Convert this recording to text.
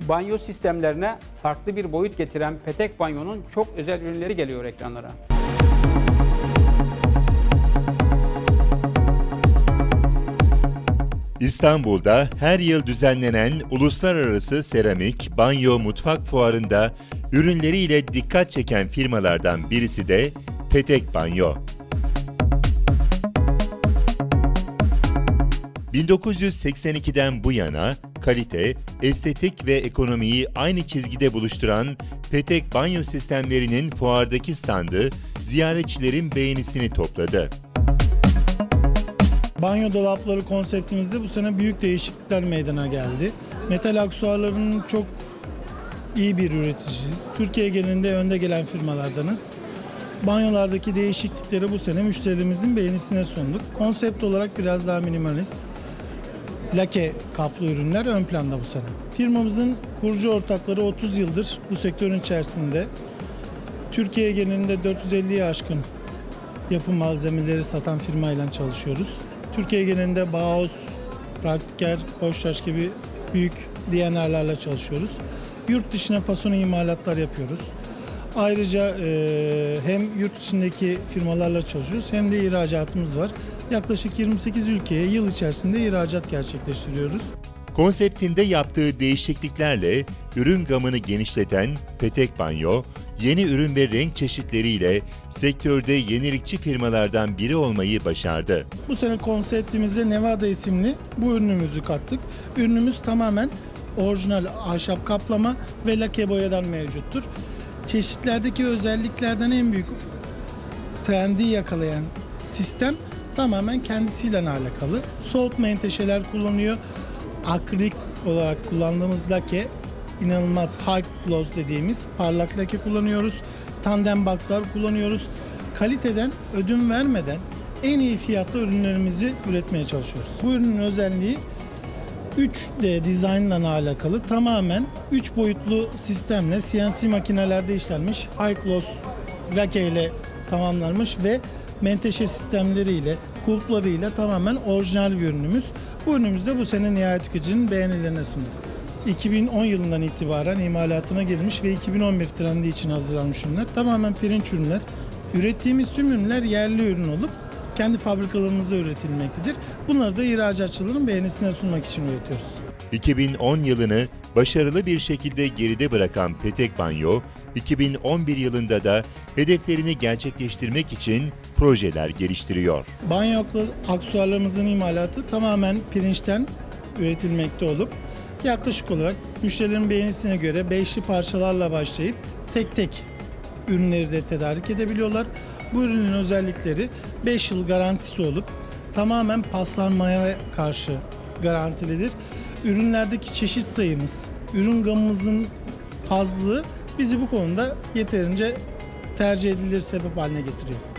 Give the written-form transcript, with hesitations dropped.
Banyo sistemlerine farklı bir boyut getiren Petek Banyo'nun çok özel ürünleri geliyor ekranlara. İstanbul'da her yıl düzenlenen Uluslararası Seramik, Banyo, Mutfak Fuarı'nda ürünleriyle dikkat çeken firmalardan birisi de Petek Banyo. 1982'den bu yana kalite, estetik ve ekonomiyi aynı çizgide buluşturan Petek Banyo sistemlerinin fuardaki standı ziyaretçilerin beğenisini topladı. Banyo dolapları konseptimizde bu sene büyük değişiklikler meydana geldi. Metal aksesuarlarının çok iyi bir üreticisiyiz. Türkiye genelinde önde gelen firmalardanız. Banyolardaki değişiklikleri bu sene müşterilerimizin beğenisine sunduk. Konsept olarak biraz daha minimalist, lake kaplı ürünler ön planda bu sene. Firmamızın kurucu ortakları 30 yıldır bu sektörün içerisinde. Türkiye genelinde 450'ye aşkın yapım malzemeleri satan firmayla çalışıyoruz. Türkiye genelinde Bauhaus, Praktiker, Koçtaş gibi büyük D&R'larla çalışıyoruz. Yurt dışına fason imalatlar yapıyoruz. Ayrıca hem yurt içindeki firmalarla çalışıyoruz hem de ihracatımız var. Yaklaşık 28 ülkeye yıl içerisinde ihracat gerçekleştiriyoruz. Konseptinde yaptığı değişikliklerle ürün gamını genişleten Petek Banyo, yeni ürün ve renk çeşitleriyle sektörde yenilikçi firmalardan biri olmayı başardı. Bu sene konseptimize Nevada isimli bu ürünümüzü kattık. Ürünümüz tamamen orijinal ahşap kaplama ve lake boyadan mevcuttur. Çeşitlerdeki özelliklerden en büyük trendi yakalayan sistem tamamen kendisiyle alakalı. Soğut menteşeler kullanıyor. Akrilik olarak kullandığımız lake inanılmaz high gloss dediğimiz parlak lake kullanıyoruz. Tandem boxlar kullanıyoruz. Kaliteden ödün vermeden en iyi fiyatlı ürünlerimizi üretmeye çalışıyoruz. Bu ürünün özelliği 3D dizaynla alakalı tamamen 3 boyutlu sistemle CNC makinelerde işlenmiş high gloss lake ile tamamlanmış ve menteşe sistemleriyle, kulplarıyla tamamen orijinal bir ürünümüz. Bu ürünümüzü de bu sene nihayet tüketicinin beğenilerine sunduk. 2010 yılından itibaren imalatına girilmiş ve 2011 trendi için hazırlanmış ürünler. Tamamen pirinç ürünler. Ürettiğimiz tüm ürünler yerli ürün olup kendi fabrikalarımızda üretilmektedir. Bunları da ihracatçıların beğenisine sunmak için üretiyoruz. 2010 yılını başarılı bir şekilde geride bırakan Petek Banyo, 2011 yılında da hedeflerini gerçekleştirmek için projeler geliştiriyor. Banyo aksesuarlarımızın imalatı tamamen pirinçten üretilmekte olup yaklaşık olarak müşterilerin beğenisine göre beşli parçalarla başlayıp tek tek ürünleri de tedarik edebiliyorlar. Bu ürünün özellikleri 5 yıl garantisi olup tamamen paslanmaya karşı garantilidir. Ürünlerdeki çeşit sayımız, ürün gamımızın fazlalığı bizi bu konuda yeterince tercih edilir sebep haline getiriyor.